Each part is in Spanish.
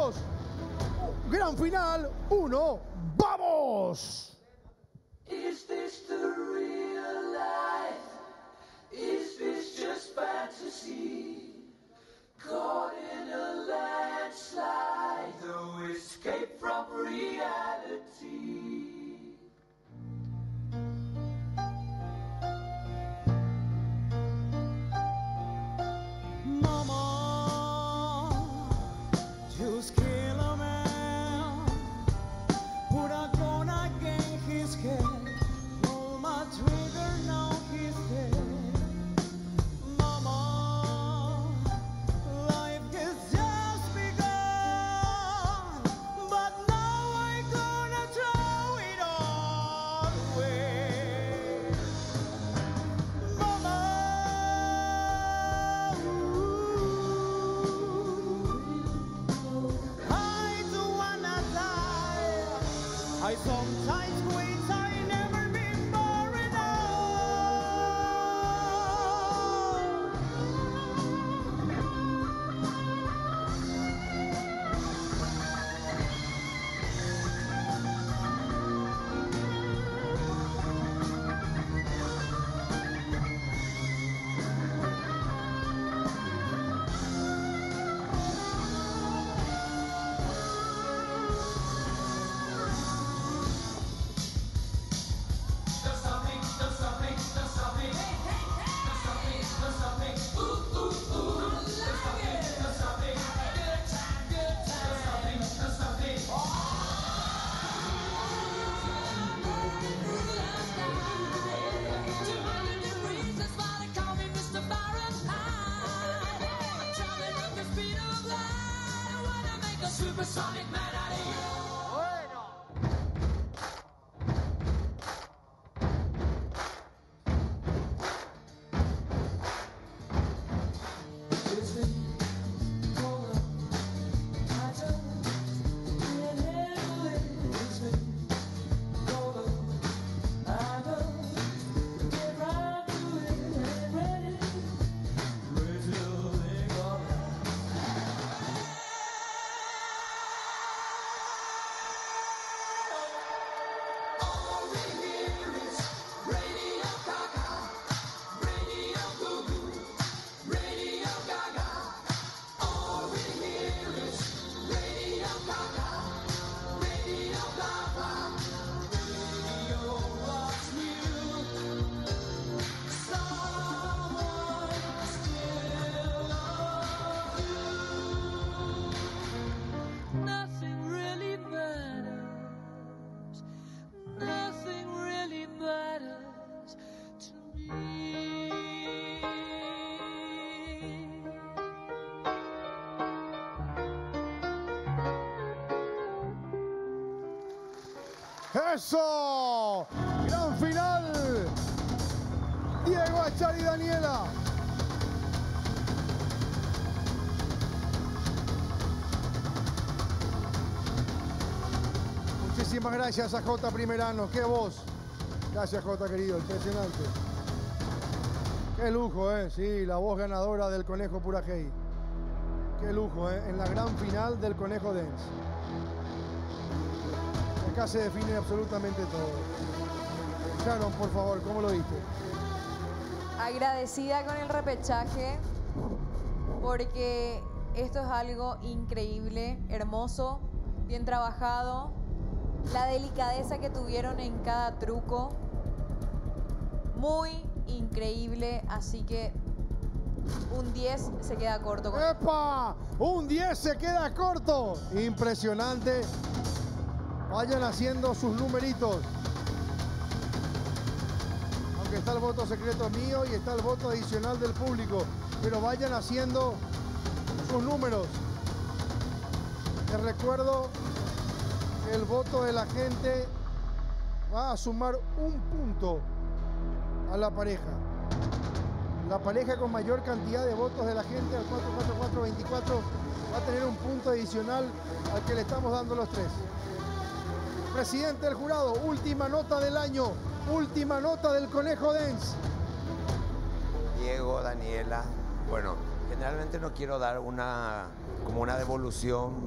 2, gran final, 1, ¡vamos! Is this the real life? Is this just fantasy? Caught in a landslide, no escape from reality. Just kill a man, put a gun against his head, pull my trigger, now he's dead. Mama, life has just begun, but now I'm gonna throw it all away. Mama, I sometimes wish I never been born Supersonic man out of you. ¡Eso! ¡Gran final! Diego Achar y Daniela. Muchísimas gracias a J. Primerano. ¡Qué voz! Gracias, J, querido. Impresionante. ¡Qué lujo, eh! Sí, la voz ganadora del Conejo Purajey. ¡Qué lujo, eh! En la gran final del Conejo Dance. Acá se define absolutamente todo. Sharon, por favor, ¿cómo lo viste? Agradecida con el repechaje porque esto es algo increíble, hermoso, bien trabajado. La delicadeza que tuvieron en cada truco, muy increíble, así que un 10 se queda corto. ¡Epa! Un 10 se queda corto. Impresionante. Vayan haciendo sus numeritos. Aunque está el voto secreto mío y está el voto adicional del público. Pero vayan haciendo sus números. Les recuerdo que el voto de la gente va a sumar un punto a la pareja. La pareja con mayor cantidad de votos de la gente, al 44424, va a tener un punto adicional al que le estamos dando los tres. Presidente del jurado, última nota del año, última nota del Conejo Dance. Diego, Daniela, bueno, Generalmente no quiero dar como una devolución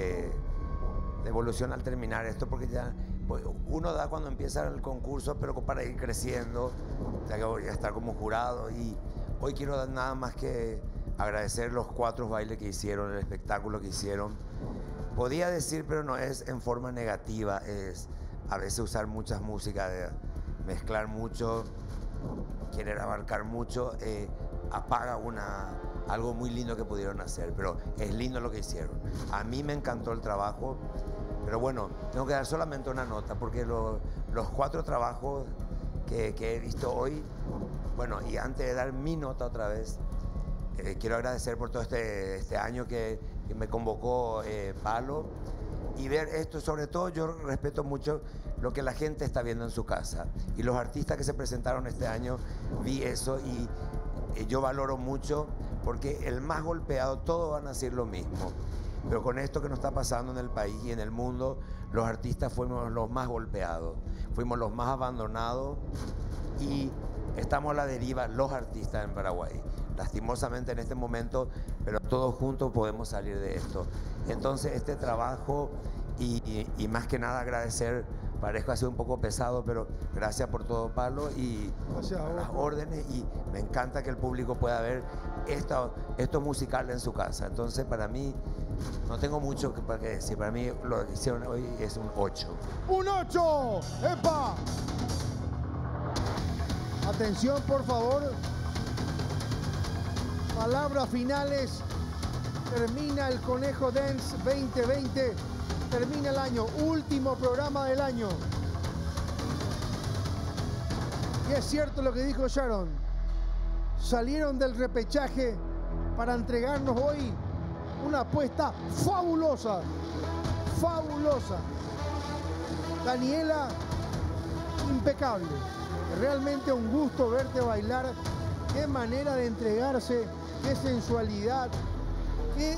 al terminar esto, porque ya pues, uno da cuando empieza el concurso, pero para ir creciendo, ya que voy a estar como jurado, y hoy quiero dar nada más que agradecer los 4 bailes que hicieron, el espectáculo que hicieron. Podía decir, pero no es en forma negativa, es a veces usar muchas músicas, mezclar mucho, querer abarcar mucho, apaga algo muy lindo que pudieron hacer, pero es lindo lo que hicieron. A mí me encantó el trabajo, pero bueno, tengo que dar solamente una nota, porque los 4 trabajos que he visto hoy, bueno, y antes de dar mi nota otra vez, quiero agradecer por todo este año que me convocó Palo, y ver esto. Sobre todo yo respeto mucho lo que la gente está viendo en su casa, y los artistas que se presentaron este año, vi eso y yo valoro mucho, porque el más golpeado, todos van a decir lo mismo, pero con esto que nos está pasando en el país y en el mundo, los artistas fuimos los más golpeados, fuimos los más abandonados, y estamos a la deriva los artistas en Paraguay, lastimosamente en este momento, pero todos juntos podemos salir de esto. Entonces este trabajo, y más que nada agradecer, parezco ha sido un poco pesado, pero gracias por todo, Pablo, y Gracias a vos, las Pablo. órdenes, y me encanta que el público pueda ver esto musical en su casa. Entonces para mí, no tengo mucho para qué decir, para mí lo que hicieron hoy es un 8. ¡Un 8! ¡Epa! Atención, por favor. Palabras finales. Termina el Conejo Dance 2020. Termina el año. Último programa del año. Y es cierto lo que dijo Sharon. Salieron del repechaje para entregarnos hoy una apuesta fabulosa. Fabulosa. Daniela, impecable. Realmente un gusto verte bailar. Qué manera de entregarse, qué sensualidad, qué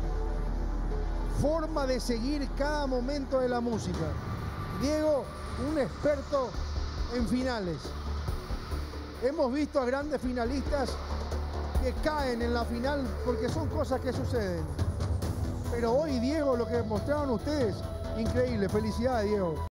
forma de seguir cada momento de la música. Diego, un experto en finales. Hemos visto a grandes finalistas que caen en la final porque son cosas que suceden. Pero hoy, Diego, lo que mostraron ustedes, increíble. Felicidades, Diego.